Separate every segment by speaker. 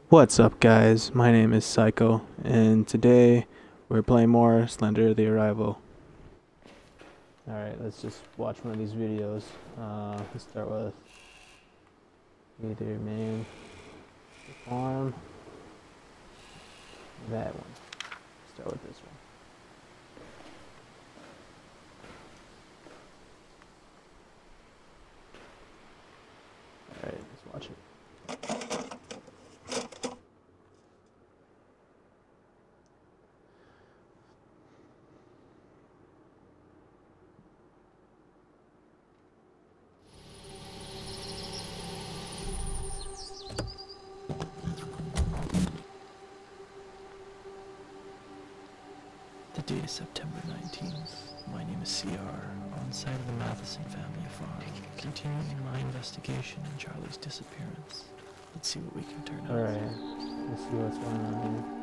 Speaker 1: What's up, guys? My name is Psycho, and today we're playing more Slender the Arrival. Alright, let's just watch one of these videos. Let's start with either main farm, that one. Start with this one. Alright, let's watch it.
Speaker 2: The date is September 19th. My name is CR, on site of the Matheson family farm, continuing my investigation in Charlie's disappearance. Let's see what we can turn out.
Speaker 1: Alright, let's see what's going on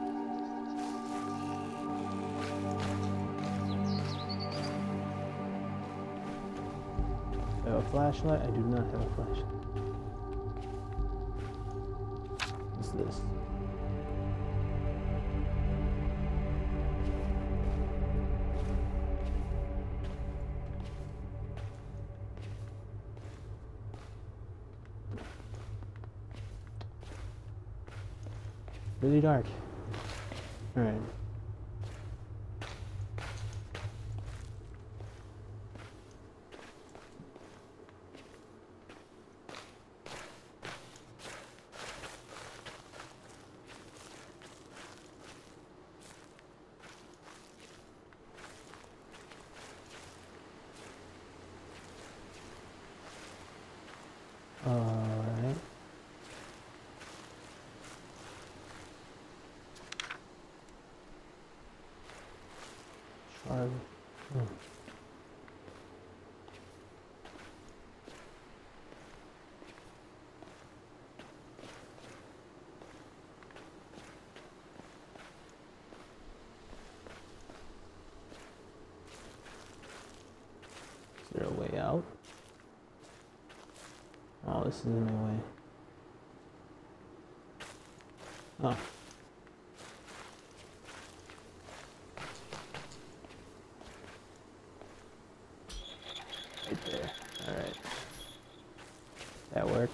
Speaker 1: here. I have a flashlight? I do not have a flashlight. What's this? Really dark. Alright. Alright. Charlie. Is there a way out? Oh, this isn't my way. Oh. Right there. Alright. That worked.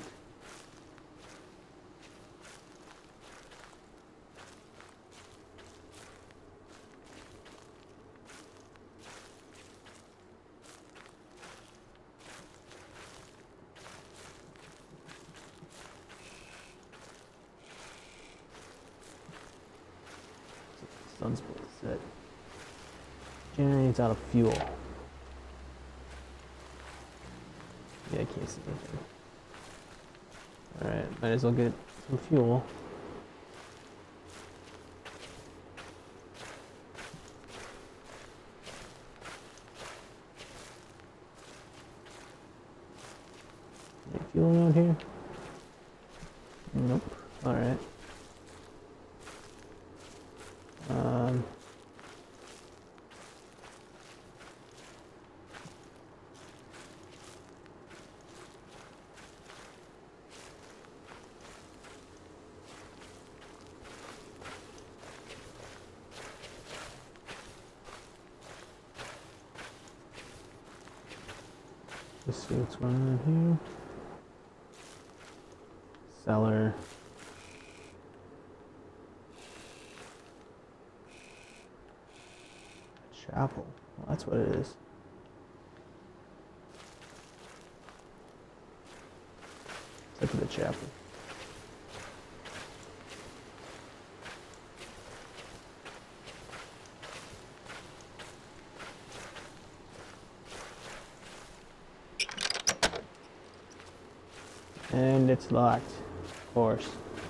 Speaker 1: Sun's supposed to set. Generates out of fuel. Yeah, I can't see anything. Alright, might as well get some fuel. Any fuel around here? Nope. Alright. Let's see what's going on here. Cellar. Chapel. Well, that's what it is. Look at the chapel. And it's locked, of course.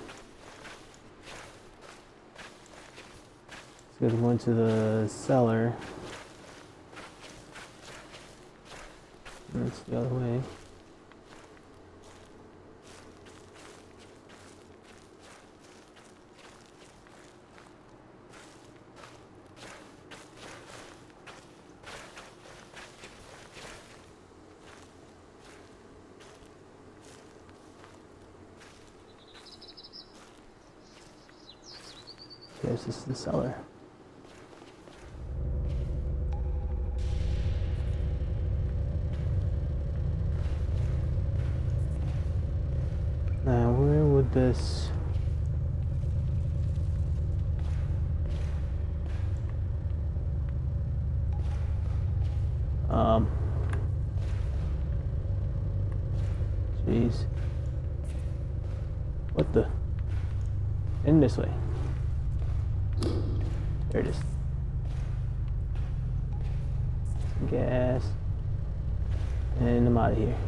Speaker 1: Let's go into the cellar. That's the other way. Yes, this is the cellar. Now, where would this... Jeez. What the? In this way. There it is. Some gas. And I'm out of here.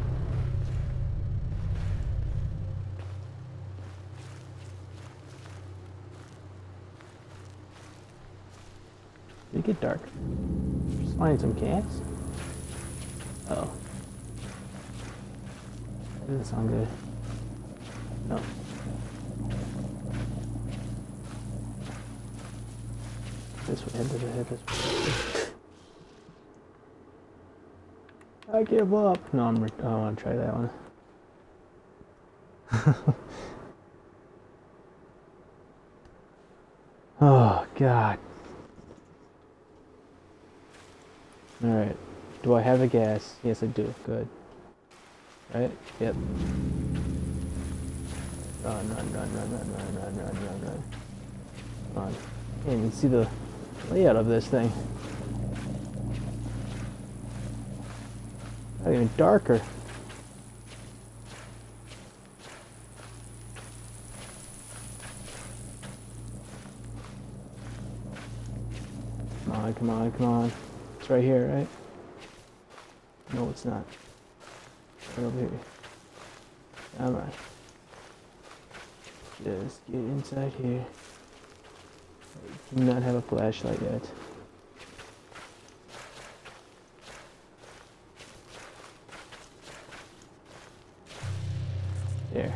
Speaker 1: Did it get dark? Just find some cats? Oh. That doesn't sound good. No. This way, this way. I give up. No, I want to try that one. Oh, God. Alright. Do I have the gas? Yes, I do. Good. Right? Yep. Run. Come on. Can't even see the layout of this thing. Not even darker. Come on. It's right here, right? No, it's not. Right over here. Come on. Just get inside here. I do not have a flashlight yet. There.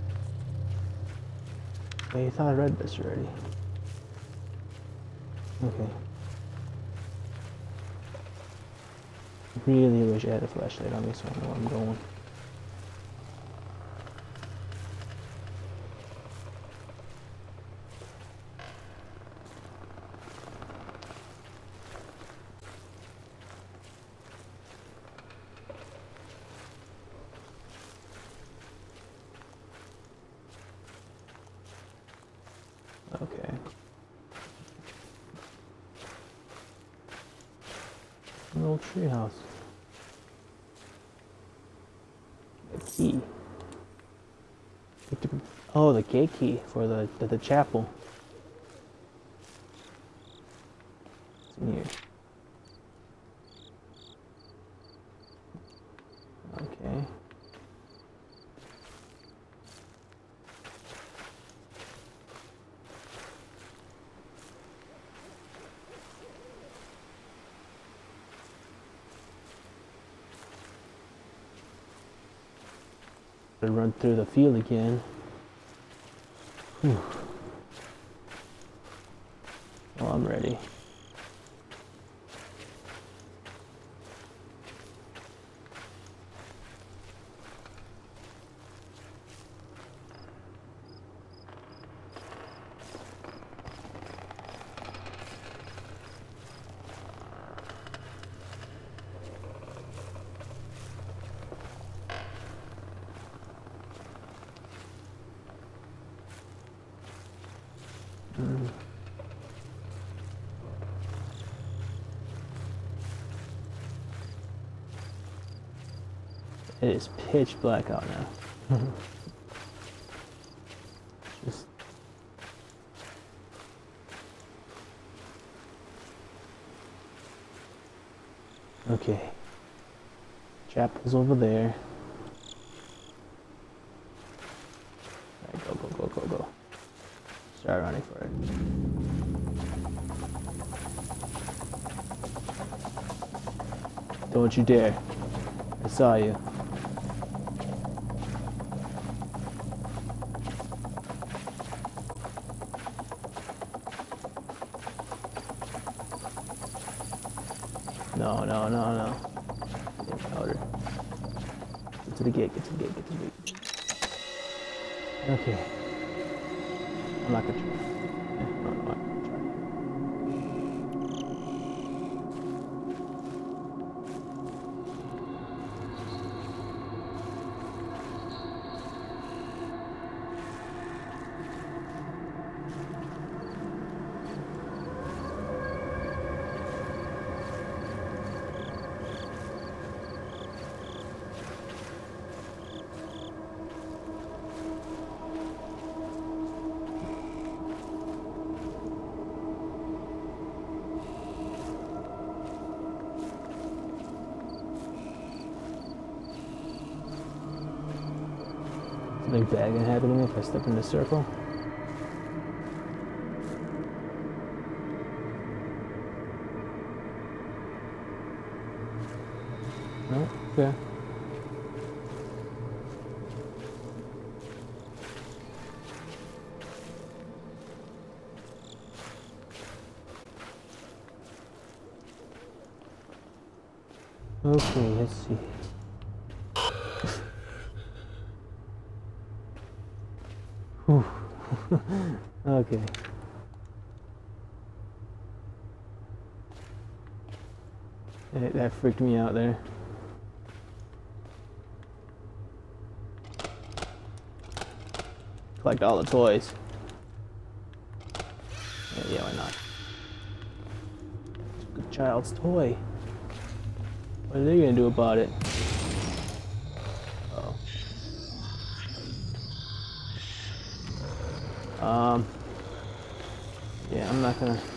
Speaker 1: I thought I read this already. Okay. Really wish I had a flashlight on me so I know where I'm going. Okay. An old treehouse. A key. Oh, the gate key for the chapel. It's in here. Okay. To run through the field again. Whew. Well, I'm ready. It is pitch black out now. Just okay. Chapel's over there. Alright, go. Start running for it. Don't you dare. I saw you. No. Get louder. Get to the gate. Okay. I'm not gonna try. No. Something bad gonna happen to me if I step in the circle? No? Okay. Okay, let's see. Whew. Okay. That freaked me out there. Collect all the toys. Yeah, why not? It's a good child's toy. What are they gonna do about it? Oh. Yeah, I'm not gonna.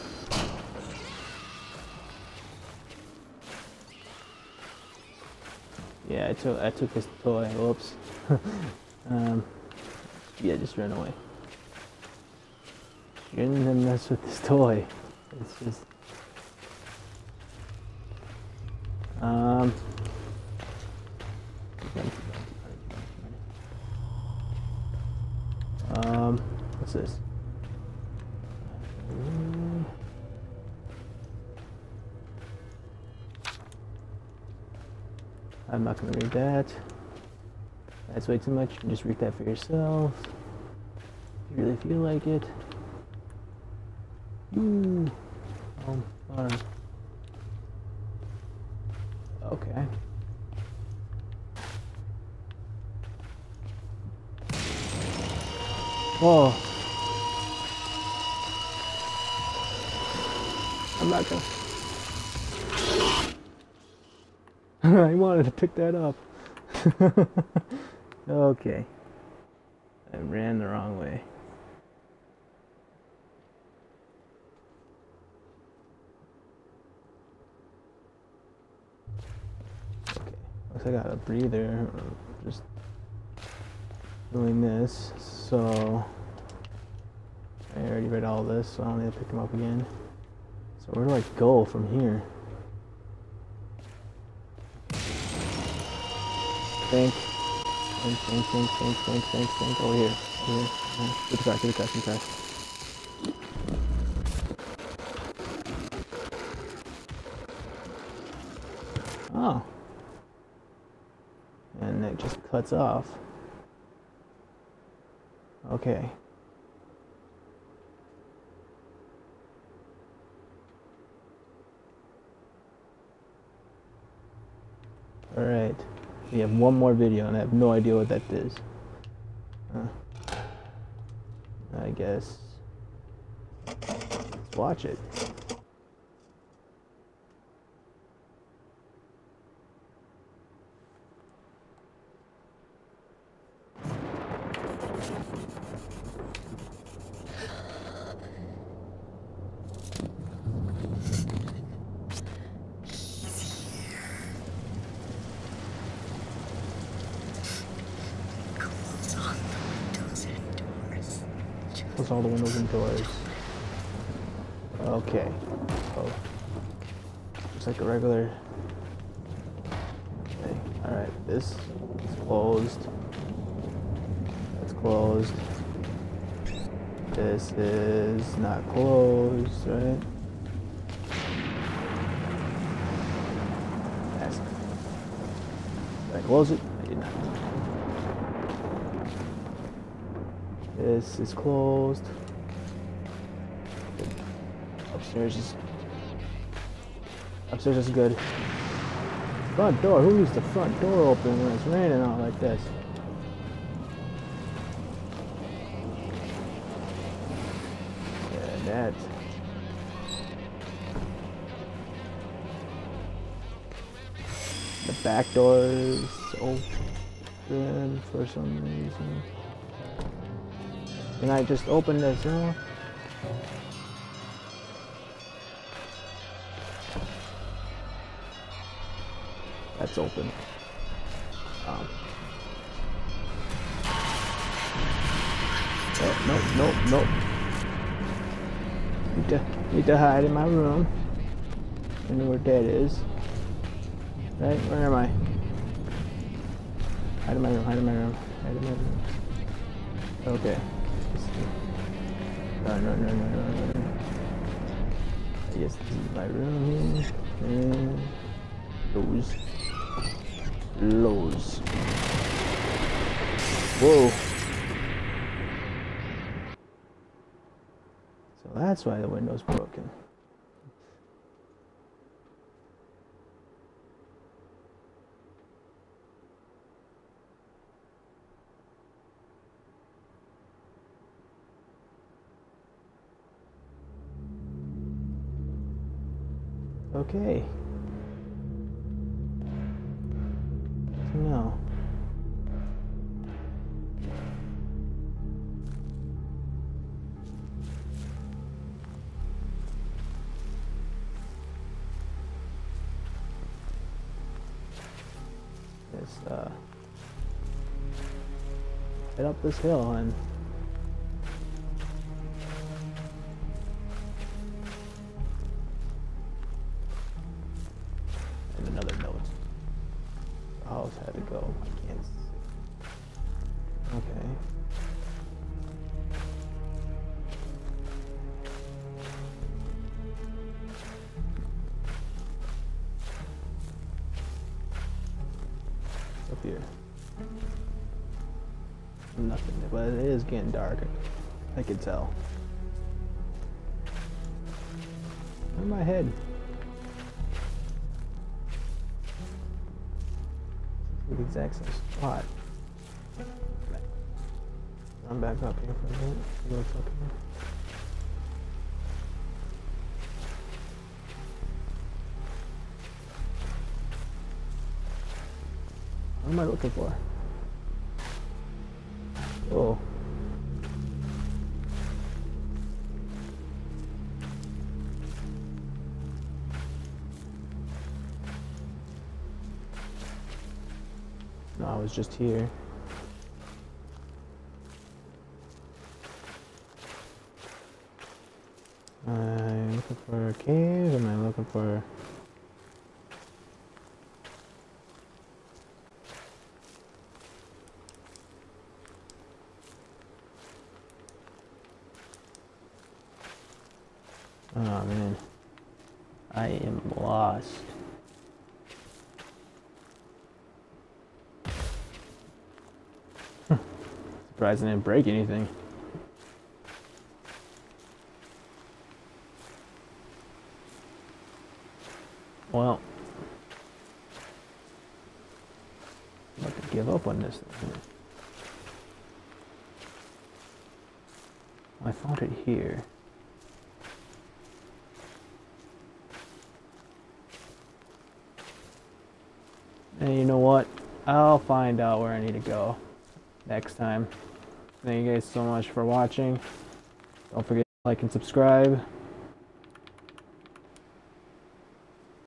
Speaker 1: Yeah, I took his toy. Whoops. Yeah, just ran away. You're gonna mess with this toy. It's just. What's this? I'm not gonna read that. That's way too much. You can just read that for yourself. If you really feel like it. Ooh. Fun. Okay. Whoa. I'm not gonna. I wanted to pick that up. Okay. I ran the wrong way. Okay. Looks like I got a breather. Just doing this. So I already read all this, so I don't need to pick them up again. So where do I go from here? Think. Over here. Get the car. Oh. And it just cuts off. Okay. Alright. We have one more video and I have no idea what that is. I guess. Let's watch it. Close all the windows and doors. Okay. Oh. Looks like a regular. Okay. Alright, this is closed. That's closed. This is not closed, right? Did I close it? I did not. This is closed. Upstairs is good. Front door. Who leaves the front door open when it's raining out like this? Yeah, that. The back door is open for some reason. Can I just open this door? That's open. Nope, nope. Need to hide in my room. I know where Dad is. Right? Where am I? Hide in my room, hide in my room, hide in my room. Okay. No. Yes, this is my room here. And Lows. Whoa. So that's why the window's broken. Okay. No. Just head up this hill and another note. The house had to go. I can't see. Okay. Up here. Nothing, but it is getting dark. I can tell. Where's my head? The exact same spot. I'm back up here for a minute. See what's up here. What am I looking for? Oh. No, I was just here. Am I looking for a cave? Am I looking for... Oh man, I am lost. Surprised I didn't break anything. Well, I'm about to give up on this thing. I found it here. And you know what? I'll find out where I need to go next time. Thank you guys so much for watching. Don't forget to like and subscribe.